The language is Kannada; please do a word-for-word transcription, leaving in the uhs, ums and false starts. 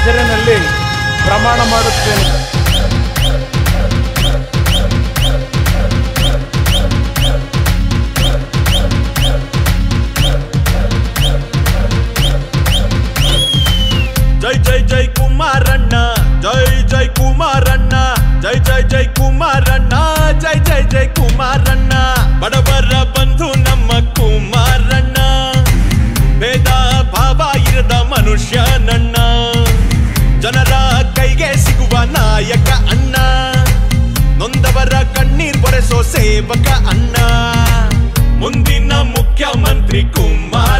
ಹೆಸರಿನಲ್ಲಿ ಪ್ರಮಾಣ ಮಾಡುತ್ತೇನೆ. ಜೈ ಜೈ ಜೈ ಕುಮಾರಣ್ಣ, ಜೈ ಜೈ ಕುಮಾರಣ್ಣ, ಜೈ ಜೈ ಜೈ ಕುಮಾರಣ್ಣ, ಜೈ ಜೈ ಜೈ ಕುಮಾರಣ್ಣ. ಬಡವರ ಬಂಧು ನಮ್ಮ ಕುಮಾರಣ್ಣ, ಭೇದ ಭಾವ ಇರದ ಮನುಷ್ಯ ನನ್ನ, ಜನರ ಕೈಗೆ ಸಿಗುವ ನಾಯಕ ಅಣ್ಣ, ನೊಂದವರ ಕಣ್ಣೀರ್ ಬರೆಸೋ ಸೇವಕ ಅಣ್ಣ, ಮುಂದಿನ ಮುಖ್ಯಮಂತ್ರಿ ಕುಮಾರ.